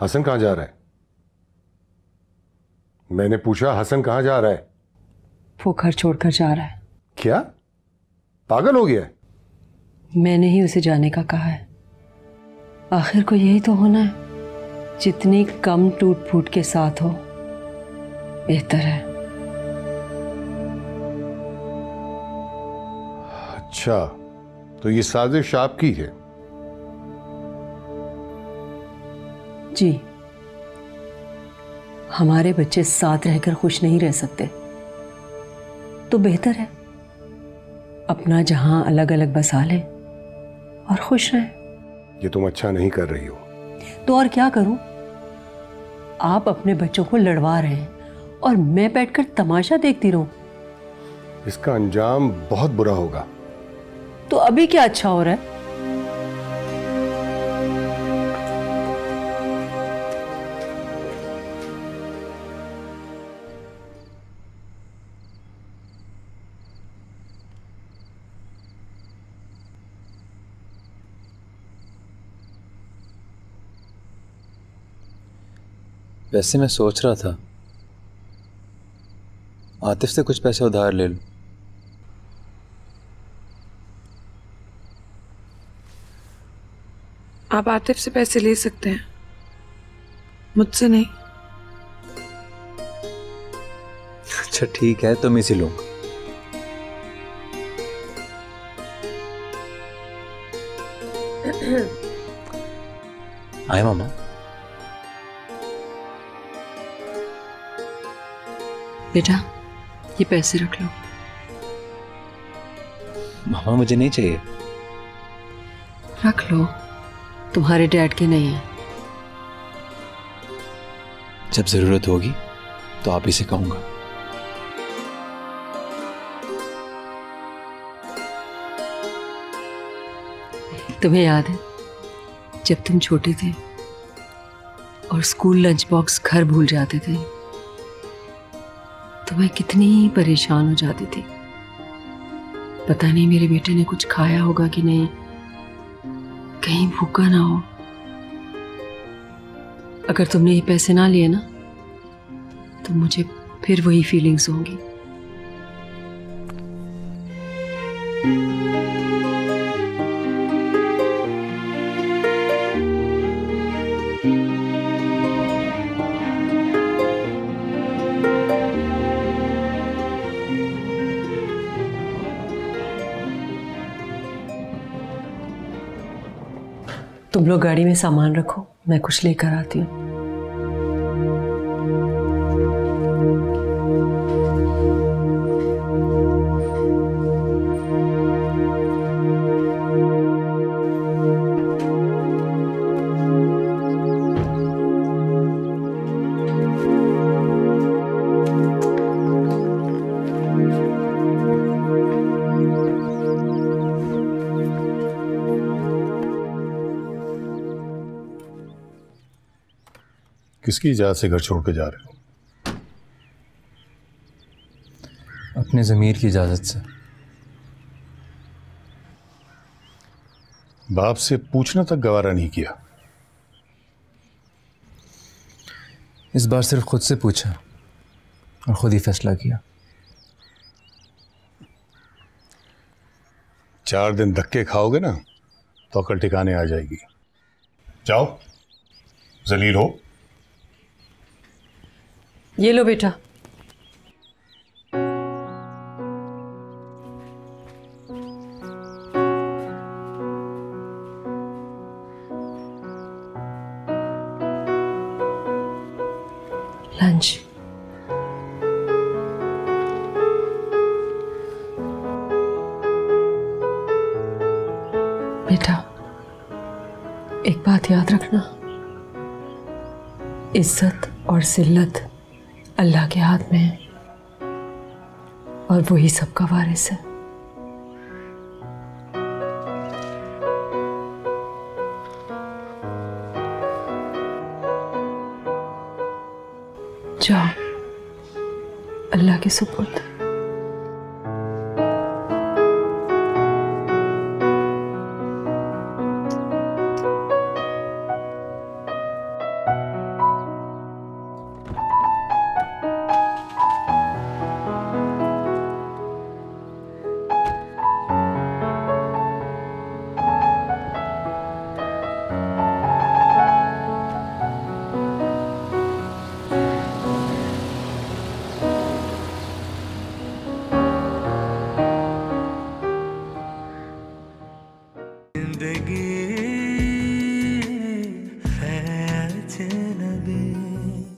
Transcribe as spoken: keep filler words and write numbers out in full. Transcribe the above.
हसन कहां जा रहा है? मैंने पूछा हसन कहां जा रहा है? वो घर छोड़कर जा रहा है। क्या पागल हो गया है? मैंने ही उसे जाने का कहा है। आखिर को यही तो होना है, जितनी कम टूट फूट के साथ हो बेहतर है। अच्छा, तो ये साजिश आपकी है? जी, हमारे बच्चे साथ रहकर खुश नहीं रह सकते, तो बेहतर है अपना जहां अलग अलग बसा लें और खुश रहें। ये तुम अच्छा नहीं कर रही हो। तो और क्या करूं? आप अपने बच्चों को लड़वा रहे हैं और मैं बैठकर तमाशा देखती रहूं। इसका अंजाम बहुत बुरा होगा। तो अभी क्या अच्छा हो रहा है? वैसे मैं सोच रहा था आतिफ से कुछ पैसे उधार ले लूं। आप आतिफ से पैसे ले सकते हैं, मुझसे नहीं। अच्छा ठीक है, तो मैं इसे लूंगा। आए मामा। बेटा, ये पैसे रख लो। मामा मुझे नहीं चाहिए। रख लो, तुम्हारे डैड के नहीं है। जब जरूरत होगी तो आप इसे कहूंगा। तुम्हें याद है जब तुम छोटे थे और स्कूल लंच बॉक्स घर भूल जाते थे तो मैं कितनी परेशान हो जाती थी। पता नहीं मेरे बेटे ने कुछ खाया होगा कि नहीं, कहीं भूखा ना हो। अगर तुमने ये पैसे ना लिए ना तो मुझे फिर वही फीलिंग्स होंगी। तुम लोग गाड़ी में सामान रखो, मैं कुछ लेकर आती हूँ। किसकी इजाजत से घर छोड़ के जा रहे हो? अपने ज़मीर की इजाज़त से। बाप से पूछना तक गवारा नहीं किया। इस बार सिर्फ खुद से पूछा और खुद ही फैसला किया। चार दिन धक्के खाओगे ना तो अकल ठिकाने आ जाएगी। जाओ, जलील हो। ये लो बेटा। लंच। बेटा, एक बात याद रखना, इज्जत और जिल्लत अल्लाह के हाथ में है और वही सबका वारिस है। जाओ, अल्लाह के सुपुर्द।